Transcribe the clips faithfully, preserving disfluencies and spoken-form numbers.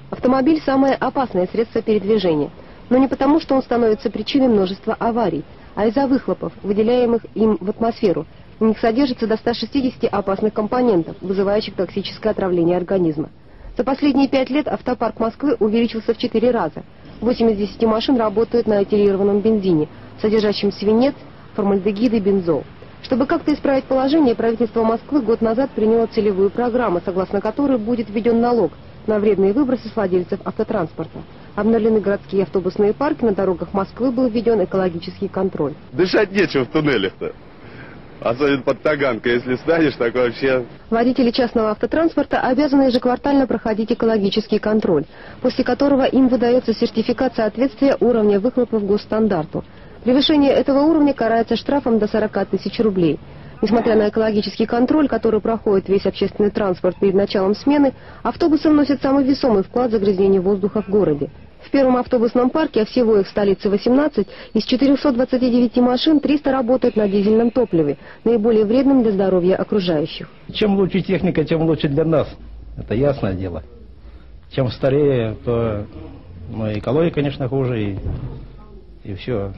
Автомобиль – самое опасное средство передвижения. Но не потому, что он становится причиной множества аварий, а из-за выхлопов, выделяемых им в атмосферу. В них содержится до ста шестидесяти опасных компонентов, вызывающих токсическое отравление организма. За последние пять лет автопарк Москвы увеличился в четыре раза. Восемь из десяти машин работают на этилированном бензине, содержащем свинец, формальдегид и бензол. Чтобы как-то исправить положение, правительство Москвы год назад приняло целевую программу, согласно которой будет введен налог на вредные выбросы с владельцев автотранспорта. Обновлены городские автобусные парки, на дорогах Москвы был введен экологический контроль. Дышать нечего в туннелях-то. Особенно под Таганкой, если станешь, так вообще... Водители частного автотранспорта обязаны ежеквартально проходить экологический контроль, после которого им выдается сертификат соответствия уровня выхлопов госстандарту. Превышение этого уровня карается штрафом до сорока тысяч рублей. Несмотря на экологический контроль, который проходит весь общественный транспорт перед началом смены, автобусы вносят самый весомый вклад в загрязнение воздуха в городе. В первом автобусном парке, а всего их в столице восемнадцать, из четырёхсот двадцати девяти машин триста работают на дизельном топливе, наиболее вредным для здоровья окружающих. Чем лучше техника, тем лучше для нас. Это ясное дело. Чем старее, то ну, экология, конечно, хуже, и, и все.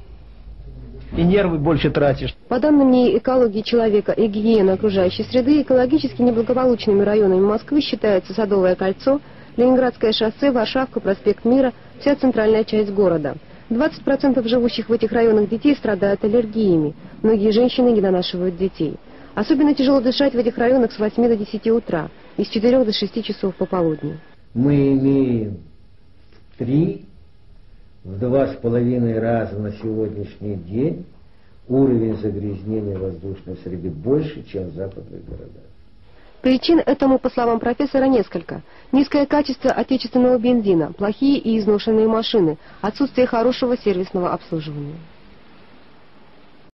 И нервы больше тратишь. По данным НИИ экологии человека и гигиены окружающей среды, экологически неблагополучными районами Москвы считаются Садовое кольцо, Ленинградское шоссе, Варшавка, проспект Мира, вся центральная часть города. двадцать процентов живущих в этих районах детей страдают аллергиями. Многие женщины не донашивают детей. Особенно тяжело дышать в этих районах с восьми до десяти утра и с четырёх до шести часов пополудни. Мы имеем три, в два с половиной раза на сегодняшний день уровень загрязнения воздушной среды больше, чем в западных городах. Причин этому, по словам профессора, несколько. Низкое качество отечественного бензина, плохие и изношенные машины, отсутствие хорошего сервисного обслуживания.